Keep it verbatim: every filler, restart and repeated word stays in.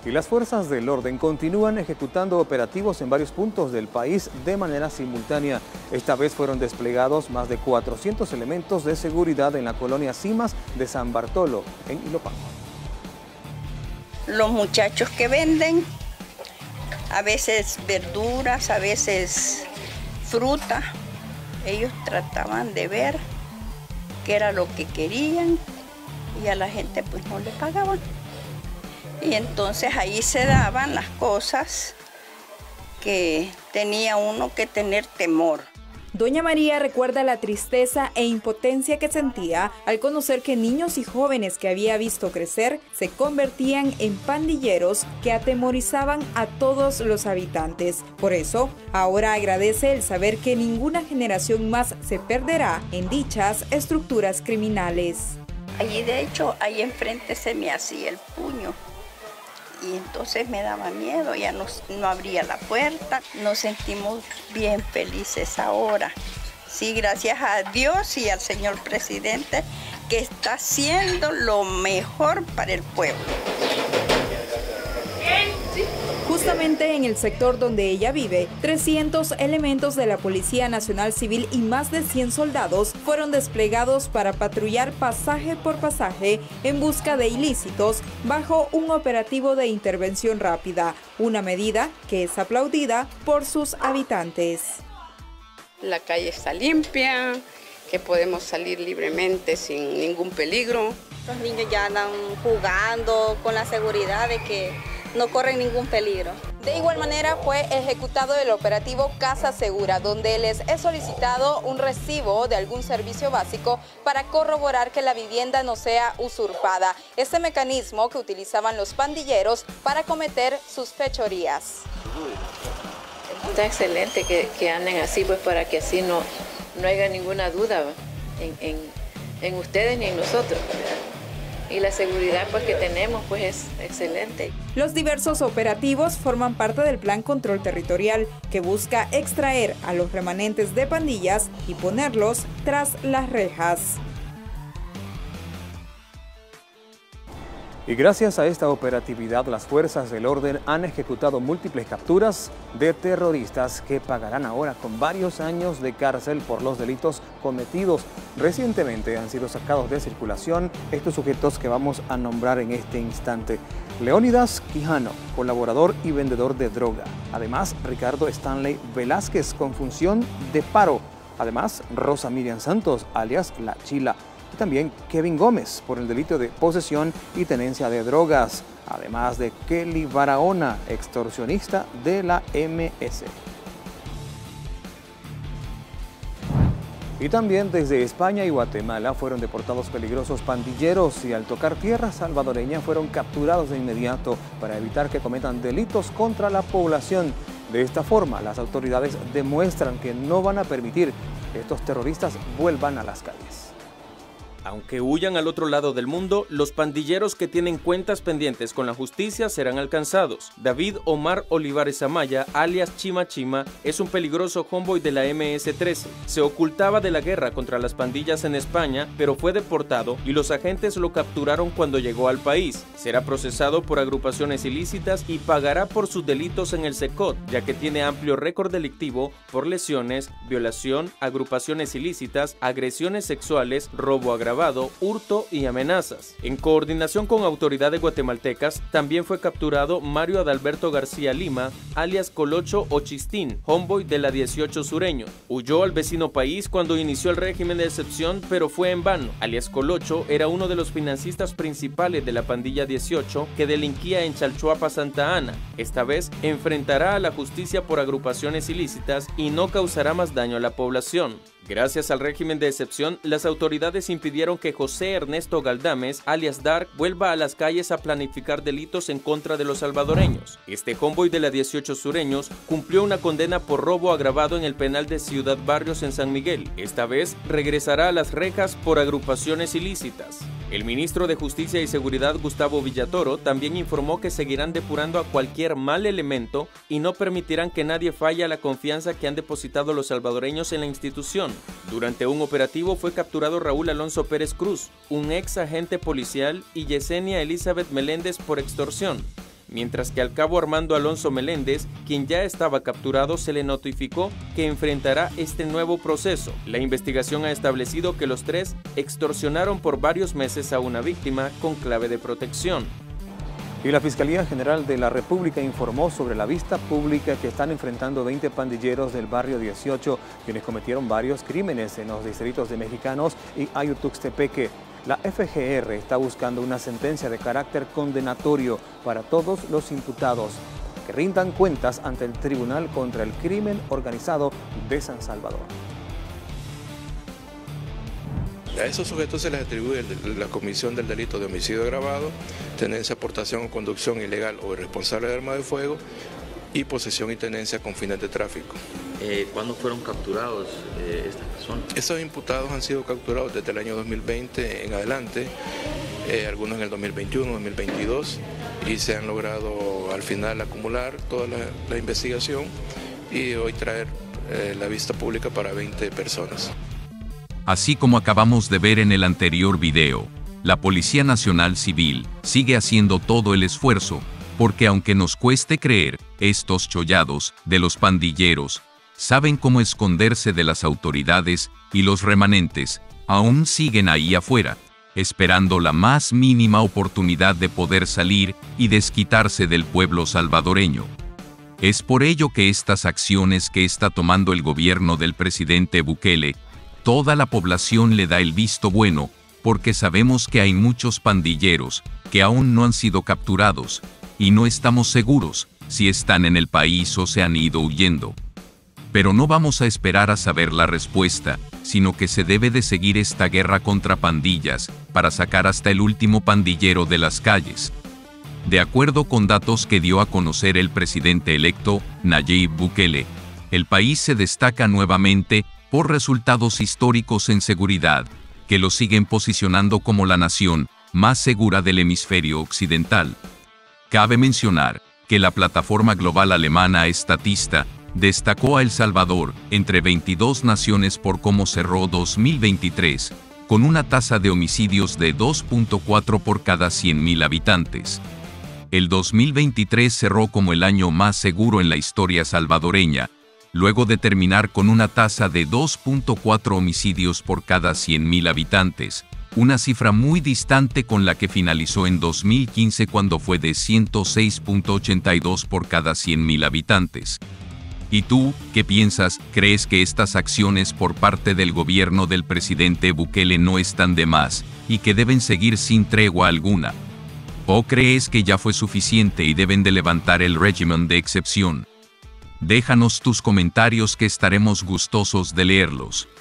Y las fuerzas del orden continúan ejecutando operativos en varios puntos del país de manera simultánea. Esta vez fueron desplegados más de cuatrocientos elementos de seguridad en la colonia Cimas de San Bartolo, en Ilopango. Los muchachos que venden, a veces verduras, a veces fruta, ellos trataban de ver qué era lo que querían y a la gente pues no le pagaban. Y entonces ahí se daban las cosas que tenía uno que tener temor. Doña María recuerda la tristeza e impotencia que sentía al conocer que niños y jóvenes que había visto crecer se convertían en pandilleros que atemorizaban a todos los habitantes. Por eso, ahora agradece el saber que ninguna generación más se perderá en dichas estructuras criminales. Allí de hecho, ahí enfrente se me hacía el puño. Y entonces me daba miedo, ya no, no abría la puerta. Nos sentimos bien felices ahora. Sí, gracias a Dios y al señor presidente que está haciendo lo mejor para el pueblo. Justamente en el sector donde ella vive, trescientos elementos de la Policía Nacional Civil y más de cien soldados fueron desplegados para patrullar pasaje por pasaje en busca de ilícitos bajo un operativo de intervención rápida, una medida que es aplaudida por sus habitantes. La calle está limpia, que podemos salir libremente sin ningún peligro. Los niños ya andan jugando con la seguridad de que no corren ningún peligro. De igual manera fue ejecutado el operativo Casa Segura, donde les he solicitado un recibo de algún servicio básico para corroborar que la vivienda no sea usurpada. Este mecanismo que utilizaban los pandilleros para cometer sus fechorías. Está excelente que, que anden así, pues para que así no, no haya ninguna duda en, en, en ustedes ni en nosotros, ¿verdad? Y la seguridad pues que tenemos pues es excelente. Los diversos operativos forman parte del Plan Control Territorial que busca extraer a los remanentes de pandillas y ponerlos tras las rejas. Y gracias a esta operatividad, las fuerzas del orden han ejecutado múltiples capturas de terroristas que pagarán ahora con varios años de cárcel por los delitos cometidos. Recientemente han sido sacados de circulación estos sujetos que vamos a nombrar en este instante. Leónidas Quijano, colaborador y vendedor de droga. Además, Ricardo Stanley Velázquez, con función de paro. Además, Rosa Miriam Santos, alias La Chila. Y también Kevin Gómez por el delito de posesión y tenencia de drogas, además de Kelly Barahona, extorsionista de la M S. Y también desde España y Guatemala fueron deportados peligrosos pandilleros y al tocar tierra salvadoreña fueron capturados de inmediato para evitar que cometan delitos contra la población. De esta forma, las autoridades demuestran que no van a permitir que estos terroristas vuelvan a las calles. Aunque huyan al otro lado del mundo, los pandilleros que tienen cuentas pendientes con la justicia serán alcanzados. David Omar Olivares Amaya, alias Chima Chima, es un peligroso convoy de la M S trece. Se ocultaba de la guerra contra las pandillas en España, pero fue deportado y los agentes lo capturaron cuando llegó al país. Será procesado por agrupaciones ilícitas y pagará por sus delitos en el SECOT, ya que tiene amplio récord delictivo por lesiones, violación, agrupaciones ilícitas, agresiones sexuales, robo agravado, hurto y amenazas. En coordinación con autoridades guatemaltecas, también fue capturado Mario Adalberto García Lima, alias Colocho o Chistín, homeboy de la dieciocho Sureño. Huyó al vecino país cuando inició el régimen de excepción, pero fue en vano. Alias Colocho era uno de los financistas principales de la pandilla dieciocho que delinquía en Chalchuapa, Santa Ana. Esta vez enfrentará a la justicia por agrupaciones ilícitas y no causará más daño a la población. Gracias al régimen de excepción, las autoridades impidieron que José Ernesto Galdames, alias Dark, vuelva a las calles a planificar delitos en contra de los salvadoreños. Este convoy de la dieciocho Sureños cumplió una condena por robo agravado en el penal de Ciudad Barrios en San Miguel. Esta vez regresará a las rejas por agrupaciones ilícitas. El ministro de Justicia y Seguridad, Gustavo Villatoro, también informó que seguirán depurando a cualquier mal elemento y no permitirán que nadie falle a la confianza que han depositado los salvadoreños en la institución. Durante un operativo fue capturado Raúl Alonso Pérez Cruz, un ex agente policial, y Yesenia Elizabeth Meléndez por extorsión. mientras que al cabo Armando Alonso Meléndez, quien ya estaba capturado, se le notificó que enfrentará este nuevo proceso. La investigación ha establecido que los tres extorsionaron por varios meses a una víctima con clave de protección. Y la Fiscalía General de la República informó sobre la vista pública que están enfrentando veinte pandilleros del barrio dieciocho, quienes cometieron varios crímenes en los distritos de Mexicanos y Ayutuxtepeque. La F G R está buscando una sentencia de carácter condenatorio para todos los imputados, que rindan cuentas ante el Tribunal contra el Crimen Organizado de San Salvador. A esos sujetos se les atribuye la comisión del delito de homicidio agravado, tenencia, aportación o conducción ilegal o irresponsable de arma de fuego y posesión y tenencia con fines de tráfico. Eh, ¿Cuándo fueron capturados eh, estas personas? Estos imputados han sido capturados desde el año dos mil veinte en adelante, eh, algunos en el dos mil veintiuno, dos mil veintidós, y se han logrado al final acumular toda la, la investigación y hoy traer eh, la vista pública para veinte personas. Así como acabamos de ver en el anterior video, la Policía Nacional Civil sigue haciendo todo el esfuerzo, porque aunque nos cueste creer, estos chollados de los pandilleros saben cómo esconderse de las autoridades y los remanentes aún siguen ahí afuera, esperando la más mínima oportunidad de poder salir y desquitarse del pueblo salvadoreño. Es por ello que estas acciones que está tomando el gobierno del presidente Bukele, toda la población le da el visto bueno, porque sabemos que hay muchos pandilleros que aún no han sido capturados, y no estamos seguros si están en el país o se han ido huyendo. Pero no vamos a esperar a saber la respuesta, sino que se debe de seguir esta guerra contra pandillas, para sacar hasta el último pandillero de las calles. De acuerdo con datos que dio a conocer el presidente electo, Nayib Bukele, el país se destaca nuevamente por resultados históricos en seguridad, que lo siguen posicionando como la nación más segura del hemisferio occidental. Cabe mencionar que la plataforma global alemana Statista destacó a El Salvador entre veintidós naciones por cómo cerró dos mil veintitrés, con una tasa de homicidios de dos punto cuatro por cada cien mil habitantes. El dos mil veintitrés cerró como el año más seguro en la historia salvadoreña, luego de terminar con una tasa de dos punto cuatro homicidios por cada cien mil habitantes, una cifra muy distante con la que finalizó en dos mil quince cuando fue de ciento seis punto ochenta y dos por cada cien mil habitantes. ¿Y tú, qué piensas? ¿Crees que estas acciones por parte del gobierno del presidente Bukele no están de más, y que deben seguir sin tregua alguna? ¿O crees que ya fue suficiente y deben de levantar el régimen de excepción? Déjanos tus comentarios que estaremos gustosos de leerlos.